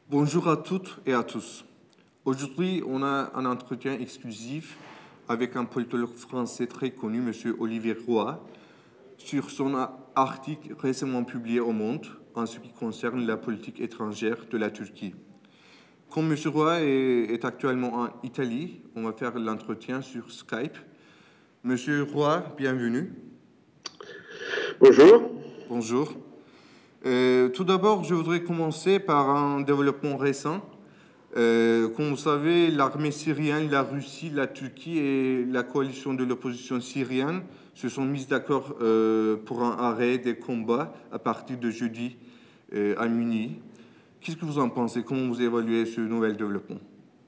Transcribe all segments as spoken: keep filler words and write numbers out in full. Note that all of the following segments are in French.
Bonjour à toutes et à tous. Aujourd'hui, on a un entretien exclusif avec un politologue français très connu, M. Olivier Roy, sur son article récemment publié au Monde en ce qui concerne la politique étrangère de la Turquie. Comme M. Roy est, est actuellement en Italie, on va faire l'entretien sur Skype. Monsieur Roy, bienvenue. Bonjour. Bonjour. Euh, tout d'abord, je voudrais commencer par un développement récent. Euh, comme vous savez, l'armée syrienne, la Russie, la Turquie et la coalition de l'opposition syrienne se sont mises d'accord euh, pour un arrêt des combats à partir de jeudi euh, à minuit. Qu'est-ce que vous en pensez? Comment vous évaluez ce nouvel développement?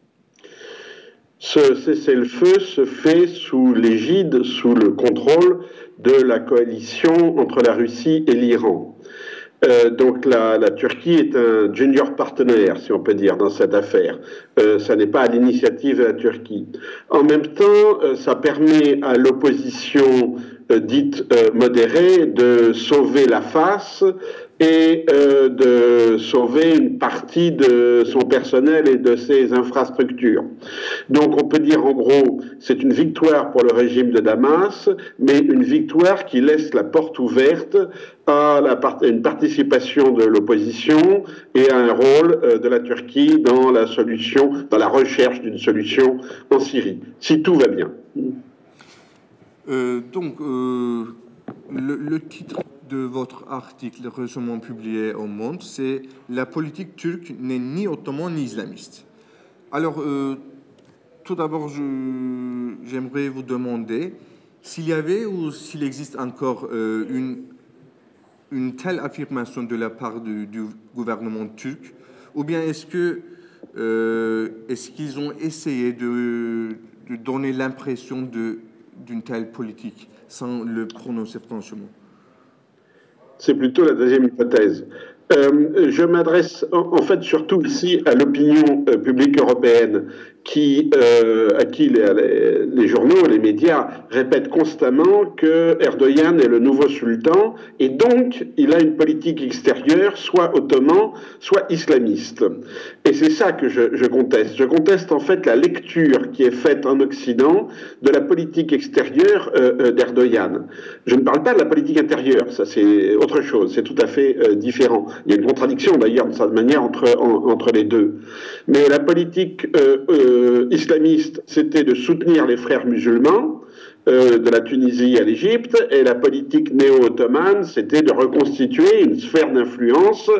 Ce cessez-le-feu se fait sous l'égide, sous le contrôle de la coalition entre la Russie et l'Iran. Euh, donc la, la Turquie est un junior partenaire, si on peut dire, dans cette affaire. Euh, ça n'est pas à l'initiative de la Turquie. En même temps, euh, ça permet à l'opposition euh, dite euh, modérée de sauver la face et euh, de sauver une partie de son personnel et de ses infrastructures. Donc on peut dire en gros, c'est une victoire pour le régime de Damas, mais une victoire qui laisse la porte ouverte à la part une participation de l'opposition et à un rôle euh, de la Turquie dans la solution, dans la recherche d'une solution en Syrie, si tout va bien. Euh, donc, euh, le, le titre de votre article récemment publié au Monde, c'est « La politique turque n'est ni ottomane ni islamiste ». Alors, euh, tout d'abord, j'aimerais vous demander s'il y avait ou s'il existe encore euh, une, une telle affirmation de la part du, du gouvernement turc, ou bien est-ce que euh, est-ce qu'ils ont essayé de, de donner l'impression de d'une telle politique, sans le prononcer franchement? C'est plutôt la deuxième hypothèse. Euh, je m'adresse en, en fait surtout ici à l'opinion euh, publique européenne qui, euh, à qui les, les, les journaux, les médias répètent constamment que Erdogan est le nouveau sultan et donc il a une politique extérieure soit ottoman, soit islamiste. Et c'est ça que je, je conteste. Je conteste en fait la lecture qui est faite en Occident de la politique extérieure euh, d'Erdogan. Je ne parle pas de la politique intérieure, ça c'est autre chose, c'est tout à fait euh, différent. Il y a une contradiction d'ailleurs de cette manière entre, en, entre les deux. Mais la politique euh, euh, islamiste, c'était de soutenir les frères musulmans, euh, de la Tunisie à l'Égypte, et la politique néo-ottomane, c'était de reconstituer une sphère d'influence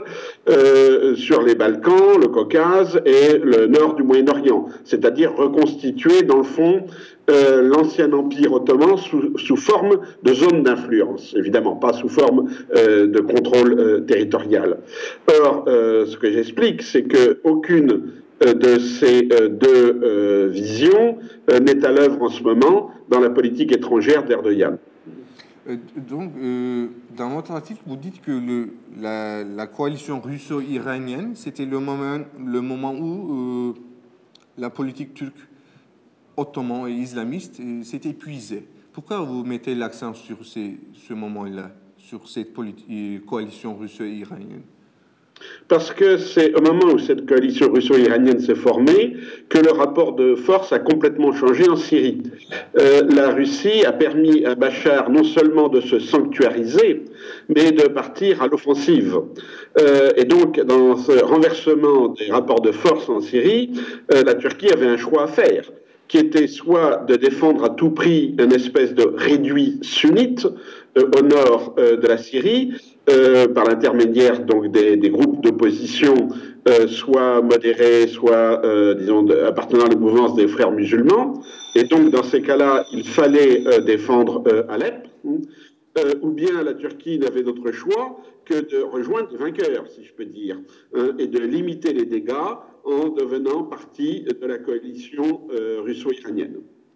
euh, sur les Balkans, le Caucase et le nord du Moyen-Orient, c'est-à-dire reconstituer dans le fond euh, l'ancien empire ottoman sous, sous forme de zone d'influence, évidemment pas sous forme euh, de contrôle euh, territorial. Or, euh, ce que j'explique, c'est qu'aucune de ces deux euh, visions euh, n'est à l'œuvre en ce moment dans la politique étrangère d'Erdogan. Euh, donc, euh, dans votre article, vous dites que le, la, la coalition russo-iranienne, c'était le moment, le moment où euh, la politique turque ottoman et islamiste s'est épuisée. Pourquoi vous mettez l'accent sur ces, ce moment-là, sur cette coalition russo-iranienne? Parce que c'est au moment où cette coalition russo-iranienne s'est formée que le rapport de force a complètement changé en Syrie. Euh, la Russie a permis à Bachar non seulement de se sanctuariser, mais de partir à l'offensive. Euh, et donc, dans ce renversement des rapports de force en Syrie, euh, la Turquie avait un choix à faire, qui était soit de défendre à tout prix une espèce de réduit sunnite euh, au nord euh, de la Syrie, euh, par l'intermédiaire donc des, des groupes d'opposition, euh, soit modérés, soit euh, disons de, appartenant à la mouvance des frères musulmans. Et donc dans ces cas-là, il fallait euh, défendre euh, Alep. Euh, ou bien la Turquie n'avait d'autre choix que de rejoindre les vainqueurs, si je peux dire, hein, et de limiter les dégâts en devenant partie de la coalition euh, russo-iranienne.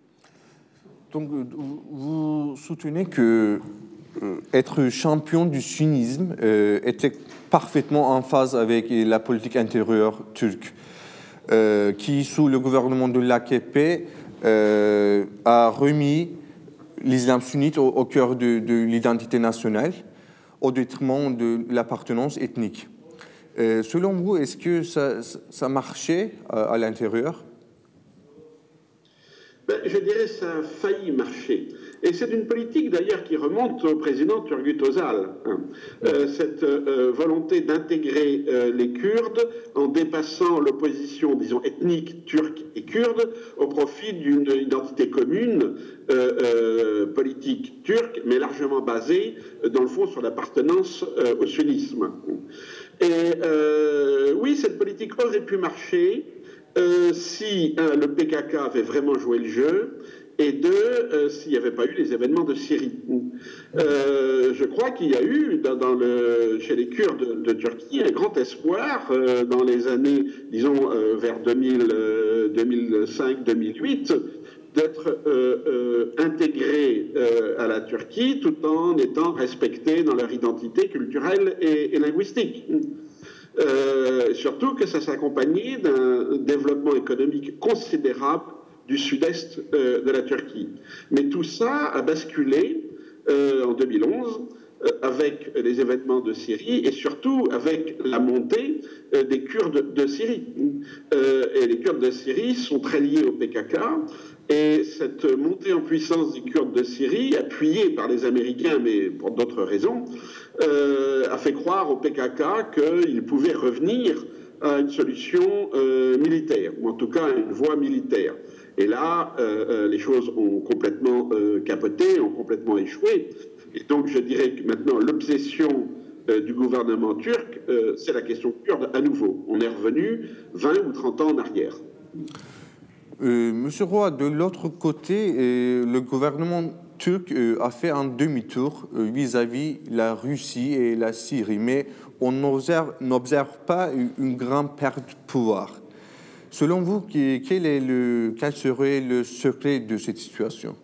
Donc, vous soutenez que euh, être champion du sunnisme euh, était parfaitement en phase avec la politique intérieure turque, euh, qui, sous le gouvernement de l'A K P, euh, a remis l'islam sunnite au, au cœur de, de l'identité nationale, au détriment de l'appartenance ethnique. Euh, selon vous, est-ce que ça, ça marchait à, à l'intérieur? Ben, je dirais que ça a failli marcher. Et c'est une politique d'ailleurs qui remonte au président Turgut Özal, hein. euh, cette euh, volonté d'intégrer euh, les Kurdes en dépassant l'opposition, disons, ethnique turque et kurde au profit d'une identité commune euh, euh, politique turque, mais largement basée, dans le fond, sur l'appartenance euh, au sunnisme. Et euh, oui, cette politique aurait pu marcher euh, si, un, le P K K avait vraiment joué le jeu, et deux, euh, s'il n'y avait pas eu les événements de Syrie. Euh, je crois qu'il y a eu dans, dans le, chez les Kurdes de, de Turquie un grand espoir euh, dans les années, disons, euh, vers deux mille, euh, deux mille cinq deux mille huit, d'être euh, euh, intégrés euh, à la Turquie tout en étant respectés dans leur identité culturelle et, et linguistique. Euh, surtout que ça s'accompagnait d'un développement économique considérable du sud-est euh, de la Turquie. Mais tout ça a basculé euh, en deux mille onze euh, avec les événements de Syrie et surtout avec la montée euh, des Kurdes de Syrie. Euh, et les Kurdes de Syrie sont très liés au P K K. Et cette montée en puissance des Kurdes de Syrie, appuyée par les Américains, mais pour d'autres raisons, euh, a fait croire au P K K qu'il pouvait revenir à une solution euh, militaire, ou en tout cas à une voie militaire. Et là, euh, les choses ont complètement euh, capoté, ont complètement échoué. Et donc, je dirais que maintenant, l'obsession euh, du gouvernement turc, euh, c'est la question kurde à nouveau. On est revenu vingt ou trente ans en arrière. Euh, Monsieur Roy, de l'autre côté, euh, le gouvernement turc euh, a fait un demi-tour euh, vis-à-vis la Russie et la Syrie, mais on n'observe pas une grande perte de pouvoir. Selon vous, quel, est le, quel serait le secret de cette situation?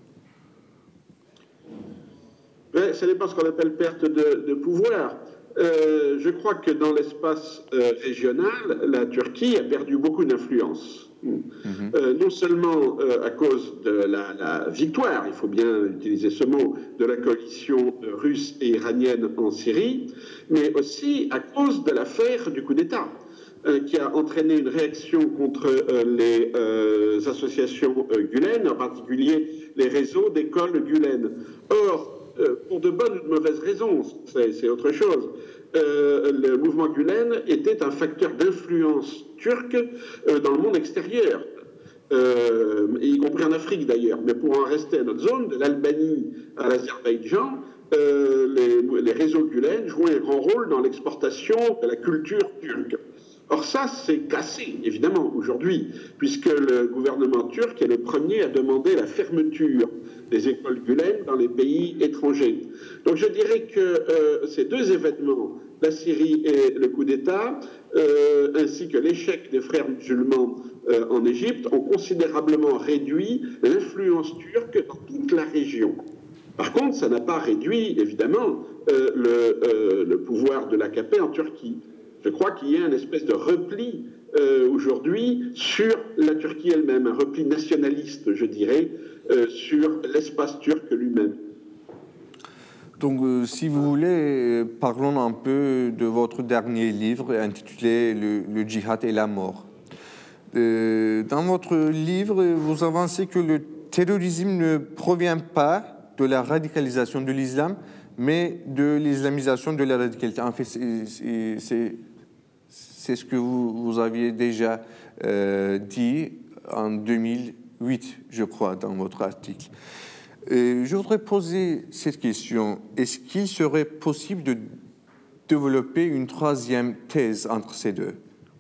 Ben, ça dépend de ce qu'on appelle perte de, de pouvoir. Euh, je crois que dans l'espace euh, régional, la Turquie a perdu beaucoup d'influence. Mm-hmm. euh, non seulement euh, à cause de la, la victoire, il faut bien utiliser ce mot, de la coalition russe et iranienne en Syrie, mais aussi à cause de l'affaire du coup d'État, euh, qui a entraîné une réaction contre euh, les euh, associations euh, Gülen, en particulier les réseaux d'écoles Gülen. Or, pour de bonnes ou de mauvaises raisons, c'est autre chose. Euh, le mouvement Gülen était un facteur d'influence turque euh, dans le monde extérieur, euh, y compris en Afrique d'ailleurs. Mais pour en rester à notre zone, de l'Albanie à l'Azerbaïdjan, euh, les, les réseaux Gülen jouaient un grand rôle dans l'exportation de la culture turque. Or ça, c'est cassé, évidemment, aujourd'hui, puisque le gouvernement turc est le premier à demander la fermeture des écoles Gülen dans les pays étrangers. Donc je dirais que euh, ces deux événements, la Syrie et le coup d'État, euh, ainsi que l'échec des frères musulmans euh, en Égypte, ont considérablement réduit l'influence turque dans toute la région. Par contre, ça n'a pas réduit, évidemment, euh, le, euh, le pouvoir de l'A K P en Turquie. Je crois qu'il y a une espèce de repli euh, aujourd'hui sur la Turquie elle-même, un repli nationaliste, je dirais, euh, sur l'espace turc lui-même. Donc, euh, si vous voulez, parlons un peu de votre dernier livre intitulé Le, le djihad et la mort. Euh, dans votre livre, vous avancez que le terrorisme ne provient pas de la radicalisation de l'islam, mais de l'islamisation de la radicalité. En fait, c'est C'est ce que vous, vous aviez déjà euh, dit en deux mille huit, je crois, dans votre article. Et je voudrais poser cette question. Est-ce qu'il serait possible de développer une troisième thèse entre ces deux?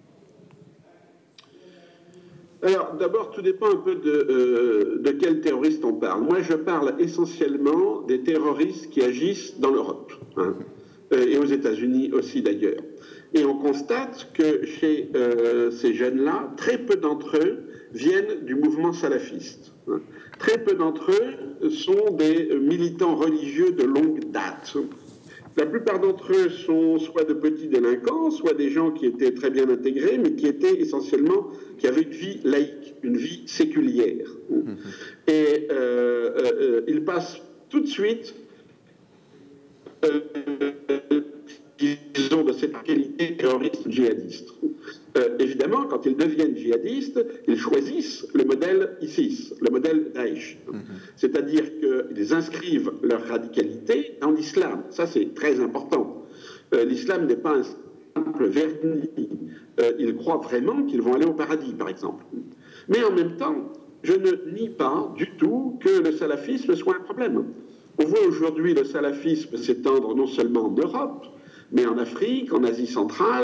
Alors, d'abord, tout dépend un peu de, euh, de quel terroriste on parle. Moi, je parle essentiellement des terroristes qui agissent dans l'Europe, hein, et aux États-Unis aussi d'ailleurs. Et on constate que chez euh, ces jeunes-là, très peu d'entre eux viennent du mouvement salafiste. Très peu d'entre eux sont des militants religieux de longue date. La plupart d'entre eux sont soit de petits délinquants, soit des gens qui étaient très bien intégrés, mais qui étaient essentiellement, qui avaient une vie laïque, une vie séculière. Mm-hmm. Et euh, euh, ils passent tout de suite... Euh, ils ont de cette qualité terroriste djihadiste. Euh, évidemment, quand ils deviennent djihadistes, ils choisissent le modèle ISIS, le modèle Daesh. Mm-hmm. C'est-à-dire qu'ils inscrivent leur radicalité dans l'islam. Ça, c'est très important. Euh, l'islam n'est pas un simple vernis. Euh, ils croient vraiment qu'ils vont aller au paradis, par exemple. Mais en même temps, je ne nie pas du tout que le salafisme soit un problème. On voit aujourd'hui le salafisme s'étendre non seulement en Europe, mais en Afrique, en Asie centrale,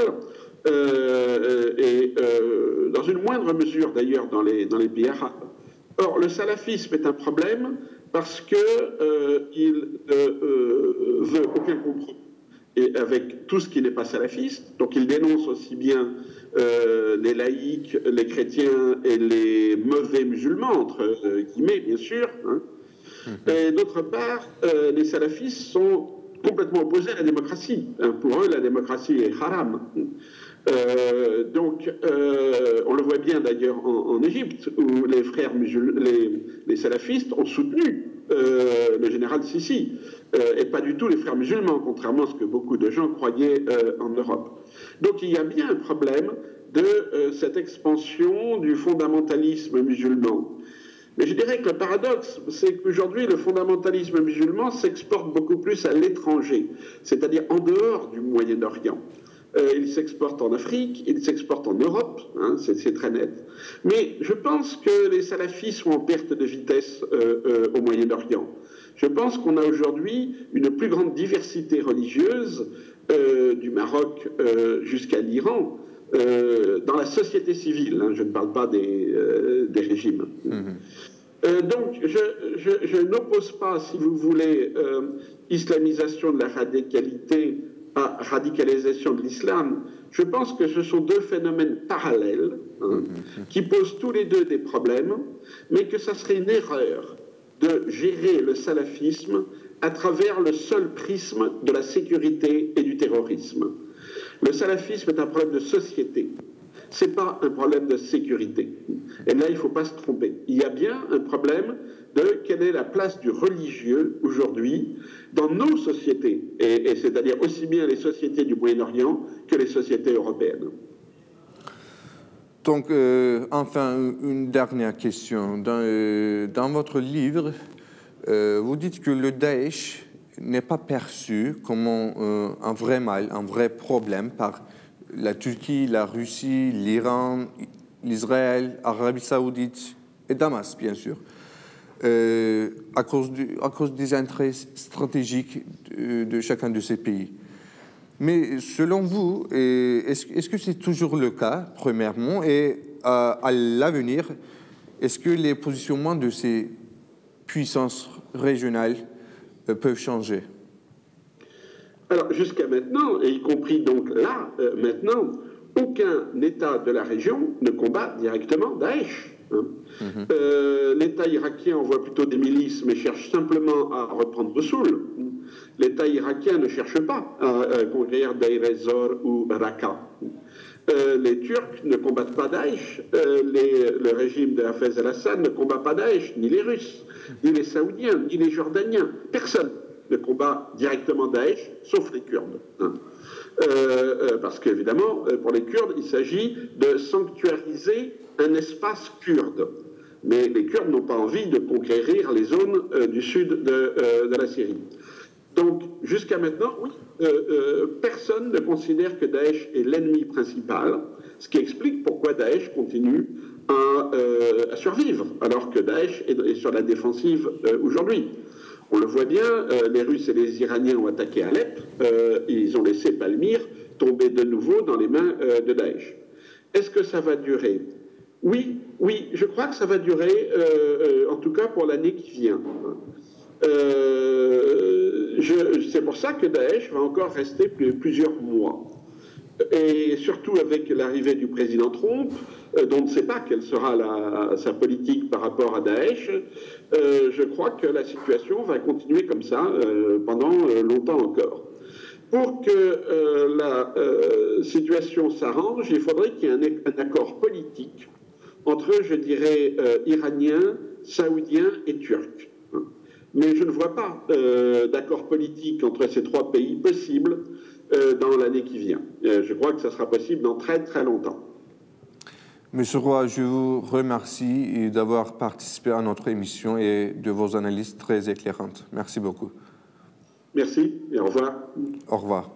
euh, et euh, dans une moindre mesure d'ailleurs dans les, dans les pays arabes. Or, le salafisme est un problème parce qu'il euh, ne euh, veut aucun compromis et avec tout ce qui n'est pas salafiste. Donc il dénonce aussi bien euh, les laïcs, les chrétiens et les mauvais musulmans, entre euh, guillemets bien sûr. Hein. Et d'autre part, euh, les salafistes sont complètement opposés à la démocratie. Hein. Pour eux, la démocratie est haram. Euh, donc, euh, on le voit bien d'ailleurs en, en Égypte, où les frères musulmans, les, les salafistes ont soutenu euh, le général Sissi, euh, et pas du tout les frères musulmans, contrairement à ce que beaucoup de gens croyaient euh, en Europe. Donc, il y a bien un problème de euh, cette expansion du fondamentalisme musulman. Mais je dirais que le paradoxe, c'est qu'aujourd'hui, le fondamentalisme musulman s'exporte beaucoup plus à l'étranger, c'est-à-dire en dehors du Moyen-Orient. Euh, il s'exporte en Afrique, il s'exporte en Europe, hein, c'est très net. Mais je pense que les salafis sont en perte de vitesse euh, euh, au Moyen-Orient. Je pense qu'on a aujourd'hui une plus grande diversité religieuse, euh, du Maroc euh, jusqu'à l'Iran, euh, dans la société civile. Hein, je ne parle pas des, euh, des régimes. Mmh. Euh, donc, je, je, je n'oppose pas, si vous voulez, euh, islamisation de la radicalité à radicalisation de l'islam. Je pense que ce sont deux phénomènes parallèles hein, qui posent tous les deux des problèmes, mais que ça serait une erreur de gérer le salafisme à travers le seul prisme de la sécurité et du terrorisme. Le salafisme est un problème de société. Ce n'est pas un problème de sécurité. Et là, il ne faut pas se tromper. Il y a bien un problème de quelle est la place du religieux aujourd'hui dans nos sociétés, et, et c'est-à-dire aussi bien les sociétés du Moyen-Orient que les sociétés européennes. Donc, euh, enfin, une dernière question. Dans, euh, dans votre livre, euh, vous dites que le Daesh n'est pas perçu comme un, euh, un vrai mal, un vrai problème par la Turquie, la Russie, l'Iran, l'Israël, l'Arabie Saoudite et Damas, bien sûr, euh, à, cause du, à cause des intérêts stratégiques de, de chacun de ces pays. Mais selon vous, est-ce, est-ce que c'est toujours le cas, premièrement, et à, à l'avenir, est-ce que les positionnements de ces puissances régionales euh, peuvent changer? Alors, jusqu'à maintenant, et y compris donc là, euh, maintenant, aucun État de la région ne combat directement Daesh. Hein. Mm-hmm. euh, L'État irakien envoie plutôt des milices, mais cherche simplement à reprendre Mossoul. L'État irakien ne cherche pas à, à conquérir Deir ez-Zor ou Raqqa. Euh, les Turcs ne combattent pas Daesh, euh, les, le régime de Hafez al-Assad ne combat pas Daesh, ni les Russes, ni les Saoudiens, ni les Jordaniens, personne ne combat directement Daesh, sauf les Kurdes. Hein. Euh, euh, parce qu'évidemment, pour les Kurdes, il s'agit de sanctuariser un espace kurde. Mais les Kurdes n'ont pas envie de conquérir les zones euh, du sud de, euh, de la Syrie. Donc, jusqu'à maintenant, oui, euh, euh, personne ne considère que Daesh est l'ennemi principal, ce qui explique pourquoi Daesh continue à, euh, à survivre, alors que Daesh est, est sur la défensive euh, aujourd'hui. On le voit bien, euh, les Russes et les Iraniens ont attaqué Alep, euh, ils ont laissé Palmyre tomber de nouveau dans les mains euh, de Daesh. Est-ce que ça va durer? Oui, oui, je crois que ça va durer, euh, euh, en tout cas pour l'année qui vient. Euh, c'est pour ça que Daesh va encore rester plus, plusieurs mois. Et surtout avec l'arrivée du président Trump, euh, dont on ne sait pas quelle sera la, sa politique par rapport à Daesh, euh, je crois que la situation va continuer comme ça euh, pendant euh, longtemps encore. Pour que euh, la euh, situation s'arrange, il faudrait qu'il y ait un, un accord politique entre, je dirais, euh, Iraniens, Saoudiens et Turcs. Mais je ne vois pas euh, d'accord politique entre ces trois pays possible euh, dans l'année qui vient. Euh, je crois que ça sera possible dans très très longtemps. Monsieur Roy, je vous remercie d'avoir participé à notre émission et de vos analyses très éclairantes. Merci beaucoup. Merci et au revoir. Au revoir.